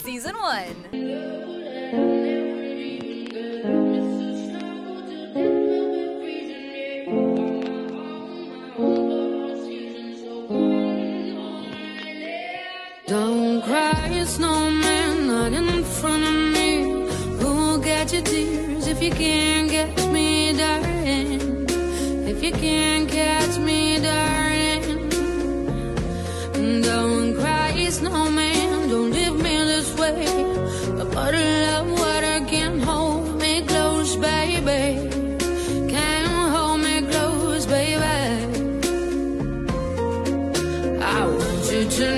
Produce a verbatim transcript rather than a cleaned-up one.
Season one. Don't cry, snowman, not in front of me. Who'll get your tears if you can't catch me, darling? If you can't catch me, darling. Don't cry, snowman, don't leave me this way. A bottle of water can't hold me close, baby. Can't hold me close, baby. I want you to